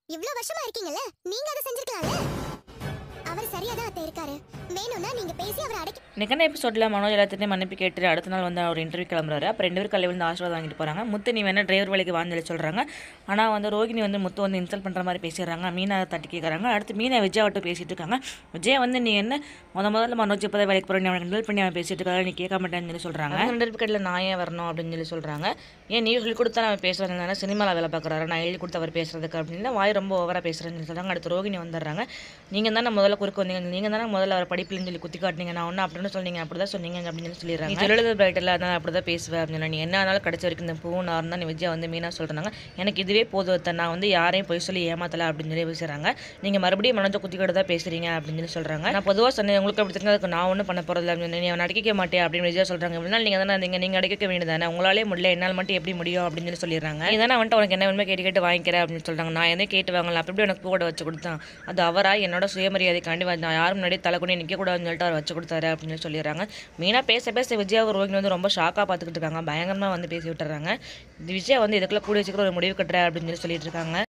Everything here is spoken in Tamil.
இவ்ளோ வருஷமா இருக்கீங்கல்ல, நீங்க அத செஞ்சிருக்கலாம்ல. அவர் சரியா தான் அத்தை இருக்காரு. வேணும்னா நீங்க பேசி அவரை அடக்கி. நெகன எபிசோடில் மனோஜ் எல்லாத்தையும் மன்னிப்பு கேட்டு அடுத்த நாள் வந்து அவர் இன்டர்வியூ கிளம்புறாரு. அப்போ 2 பேரும் கல்வி வந்து ஆசீர்வாதம் வாங்கிட்டு போகிறாங்க. முத்து நீ வேணா டிரைவர் வேலைக்கு வாங்கி சொல்கிறாங்க. ஆனால் வந்து ரோகிணி வந்து முத்து வந்து இன்சல்ட் பண்ணுற மாதிரி பேசிடுறாங்க. மீனா தட்டி கேட்குறாங்க. அடுத்து மீனா விஜயாவிட்ட பேசிட்டு இருக்காங்க. விஜய் வந்து நீ என்ன முதல்ல மனோஜ் இப்போ தான் வேலைக்கு போகிறேன், அவனை ஹெல்ப் பண்ணி அவன் பேசிட்டு இருக்காரு, நீ கேட்க மாட்டேன்னு சொல்லி சொல்கிறாங்க. 2 பேர்ல நான் ஏன் வரணும் அப்படின்னு சொல்லி சொல்கிறாங்க. ஏன் நீ சொல்லி கொடுத்தா அவன் பேசுகிறாங்க, சினிமாவில் வேலை பார்க்குறாரு, நான் எழுதி கொடுத்து அவர் பேசுறதுக்கு அப்படின்னு வாய் ரொம்ப ஓவராக பேசுகிறேன்னு சொல்லி சொல்கிறாங்க. அடுத்து ரோகிணி வந்துடுறாங்க. நீங்கள் தானே முதல்ல குறுக்க வந்தீங்க, நீங்கள் தானே முதல்ல அவர் படிப்புலன்னு சொல்லி குத்தி காட்டினீங்க, நான் ஒன்று அப்படின்னு சொன்னீங்க, அப்படி தான் சொன்னீங்க அப்படின்னு சொல்லி சொல்லிடுறாங்க. நீ சொல்லுறது பிரைட் இல்லை, அதனால் அப்படி தான் பேசுவேன் அப்படின்னு. நீ என்ன ஆனாலும் கடைசி வரைக்கும் இந்த பூ நான் தான் நீ விஜயா வந்து மீனா சொல்கிறாங்க. எனக்கு இதுவே போதும், நான் வந்து யாரையும் போய் சொல்லி ஏமாத்தலை அப்படின்னு சொல்லி பேசுகிறாங்க. நீங்கள் மறுபடியும் மனோஜை குத்திக்கிட்டு தான் பேசுகிறீங்க அப்படின்னு சொல்லி சொல்கிறாங்க. நான் பொதுவாக சொன்னேன் உங்களுக்கு அப்படி தெரிஞ்சு அதுக்கு நான் ஒன்றும் பண்ண போகிறதில்ல அப்படின்னு. நீ அவன் அடிக்க மாட்டேன் அப்படின்னு விஜயா சொல்கிறாங்க. அப்படின்னா நீங்கள் தானே நீங்கள் அடிக்க வேண்டியதானே, உங்களாலே முடியல, என்னால் மட்டும் எப்படி முடியும் அப்படின்னு சொல்லி சொல்லிடுறாங்க. நீ தானே வந்துட்டு உனக்கு என்ன வேணுமே கேட்டு வாங்கிக்கிறேன் அப்படின்னு சொல்கிறாங்க. நான் எதே கேட்டு வாங்கலாம், அப்படி எனக்கு பூவோட வச்சு கொடுத்தான், அது அவரா என்னோட சுயமரியாதைக்காண்டி நான் யாரும் முன்னாடி தலைக்குனி நிற்கக்கூடாதுன்னு சொல்லிட்டு அவர் வச்சு கொடுத்தாரு அப்படின்னு சொல்லிடுறாங்க. மீனா பேச விஜயா ரோகிணி வந்து ரொம்ப ஷாக்காக பார்த்துக்கிட்டு இருக்காங்க. பயங்கரமாக வந்து பேசி விட்டுறாங்க. விஜயா வந்து இதுக்குள்ள கூடிய சீக்கிரம் ஒரு முடிவு கட்டுற அப்படின்னு சொல்லிட்டு இருக்காங்க.